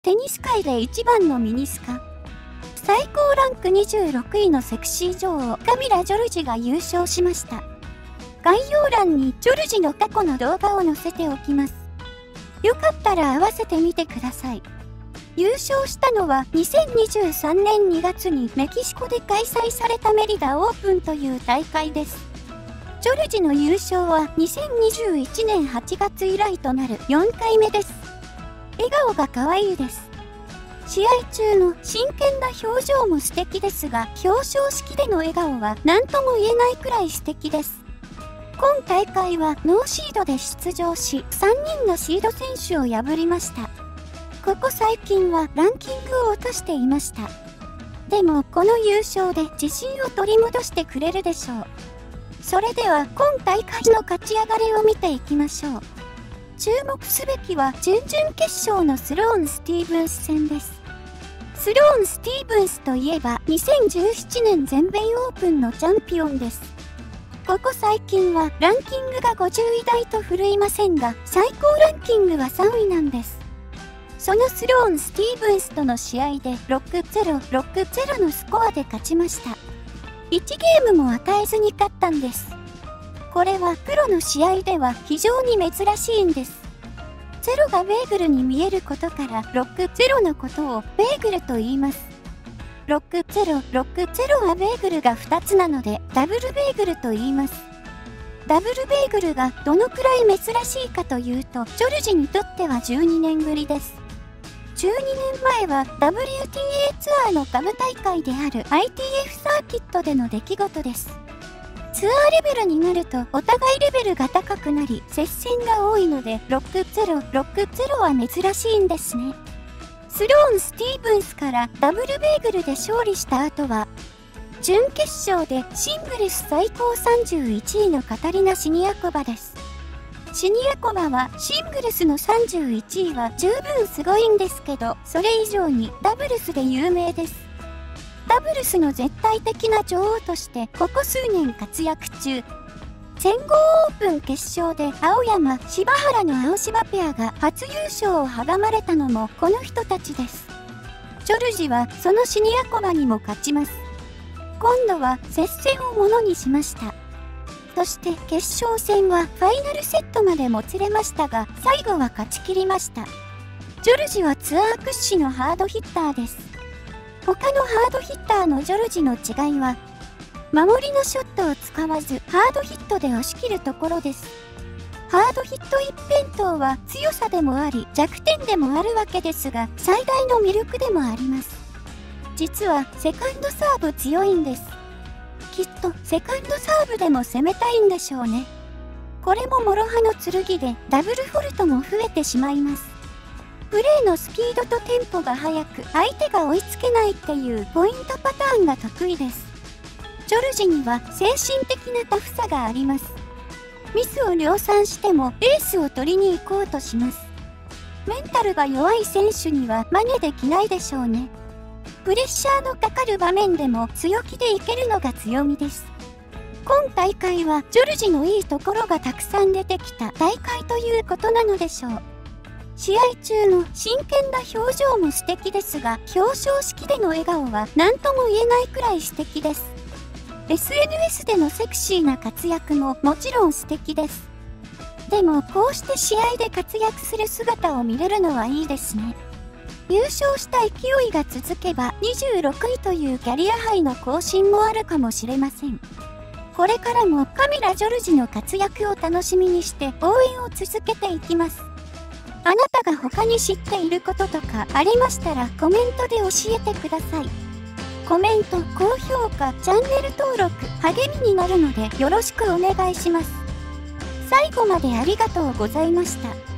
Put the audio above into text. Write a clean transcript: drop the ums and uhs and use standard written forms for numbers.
テニス界で一番のミニスカ。最高ランク26位のセクシー女王カミラ・ジョルジが優勝しました。概要欄にジョルジの過去の動画を載せておきます。よかったら合わせてみてください。優勝したのは2023年2月にメキシコで開催されたメリダオープンという大会です。ジョルジの優勝は2021年8月以来となる4回目です。笑顔が可愛いです。試合中の真剣な表情も素敵ですが、表彰式での笑顔は何とも言えないくらい素敵です。今大会はノーシードで出場し、3人のシード選手を破りました。ここ最近はランキングを落としていました。でもこの優勝で自信を取り戻してくれるでしょう。それでは今大会の勝ち上がりを見ていきましょう。注目すべきは準々決勝のスローン・スティーブンス戦です。スローン・スティーブンスといえば2017年全米オープンのチャンピオンです。ここ最近はランキングが50位台と振るいませんが、最高ランキングは3位なんです。そのスローン・スティーブンスとの試合で 6-0、6-0 のスコアで勝ちました。1ゲームも与えずに勝ったんです。これはプロの試合では非常に珍しいんです。ゼロがベーグルに見えることから6-0のことをベーグルと言います。6-0、6-0はベーグルが2つなのでダブルベーグルと言います。ダブルベーグルがどのくらい珍しいかというと、ジョルジにとっては12年ぶりです。12年前は WTA ツアーの下部大会である ITF サーキットでの出来事です。ツアーレベルになるとお互いレベルが高くなり接戦が多いので 6-0、6-0 は珍しいんですね。スローン・スティーブンスからダブルベーグルで勝利した後は、準決勝でシングルス最高31位のカタリナ・シニアコバです。シニアコバはシングルスの31位は十分すごいんですけど、それ以上にダブルスで有名です。ダブルスの絶対的な女王としてここ数年活躍中。全豪オープン決勝で青山・柴原の青柴ペアが初優勝を阻まれたのもこの人たちです。ジョルジはそのシニアコバにも勝ちます。今度は接戦をものにしました。そして決勝戦はファイナルセットまでもつれましたが、最後は勝ち切りました。ジョルジはツアー屈指のハードヒッターです。他のハードヒッターのジョルジの違いは、守りのショットを使わずハードヒットで押し切るところです。ハードヒット一辺倒は強さでもあり弱点でもあるわけですが、最大の魅力でもあります。実はセカンドサーブ強いんです。きっとセカンドサーブでも攻めたいんでしょうね。これも諸刃の剣でダブルフォルトも増えてしまいます。プレーのスピードとテンポが速く相手が追いつけないっていうポイントパターンが得意です。ジョルジには精神的なタフさがあります。ミスを量産してもエースを取りに行こうとします。メンタルが弱い選手には真似できないでしょうね。プレッシャーのかかる場面でも強気でいけるのが強みです。今大会はジョルジのいいところがたくさん出てきた大会ということなのでしょう。試合中の真剣な表情も素敵ですが、表彰式での笑顔は何とも言えないくらい素敵です。SNS でのセクシーな活躍ももちろん素敵です。でもこうして試合で活躍する姿を見れるのはいいですね。優勝した勢いが続けば26位というキャリアハイの更新もあるかもしれません。これからもカミラ・ジョルジの活躍を楽しみにして応援を続けていきます。あなたが他に知っていることとかありましたらコメントで教えてください。コメント、高評価、チャンネル登録、励みになるのでよろしくお願いします。最後までありがとうございました。